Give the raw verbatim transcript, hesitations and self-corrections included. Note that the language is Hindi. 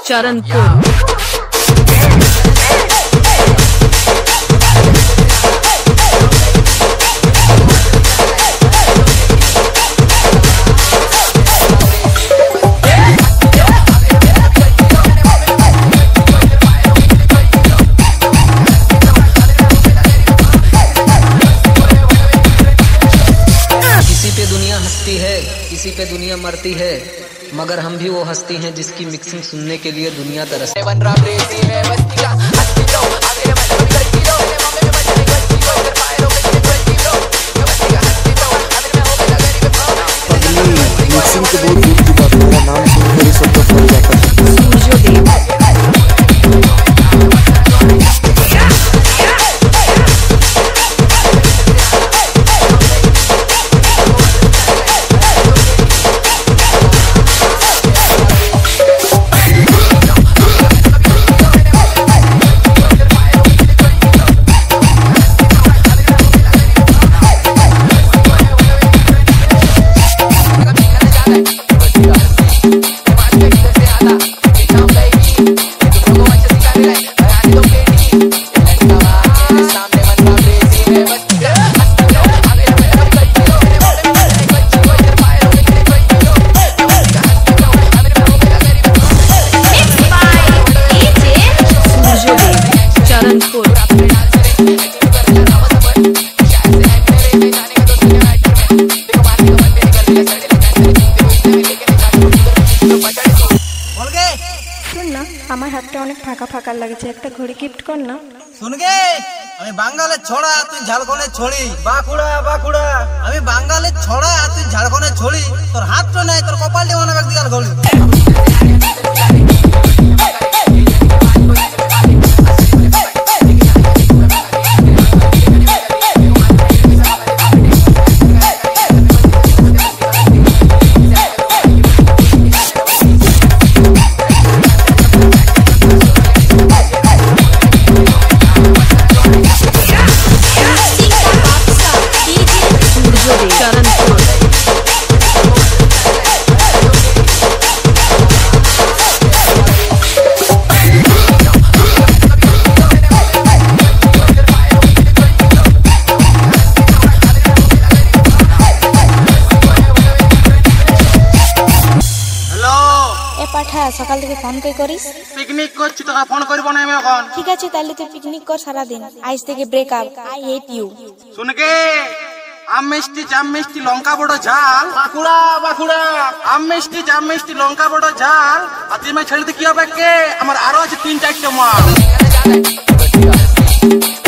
charanpur। हस्ती है किसी पे दुनिया मरती है, मगर हम भी वो हस्ती हैं जिसकी मिक्सिंग सुनने के लिए दुनिया तरसती है। मिक्सिंग के बहुत दूर की बात, मेरा नाम सुनकर ही सब कुछ हो जाता है। SurjoDeV। আমার হাতটা অনেক ফাঁকা ফাঁকা লাগছে, একটা ঘড়ি গিফট কর না। শুন গে, আমি বাঙালির ছড়া তুই ঝাড়খণ্ডের ছড়ি। বাঁকুড়া বাঁকুড়া, আমি বাঙালির ছড়া তুই ঝাড়খণ্ডের ছড়ি। তোর হাতটা নাই, তোর কপালটি মনে ব্যক্তি গাল ঘড়ি। পাঠা সকাল থেকে ফোন কই করিস? পিকনিক করছি, তোকে ফোন করব না আমি এখন। ঠিক আছে, তাহলে তুই পিকনিক কর সারা দিন। আজ থেকে ব্রেকআপ, আই হেট ইউ। শুন গে, আম মিষ্টি জাম মিষ্টি লঙ্কা বড় ঝাল। বাঁকুড়া বাঁকুড়া, আম মিষ্টি জাম মিষ্টি লঙ্কা বড় ঝাল। আর তুই ছেড়ে দিতে কি হবে কে? আমার আরো আছে তিন চারটে মাল।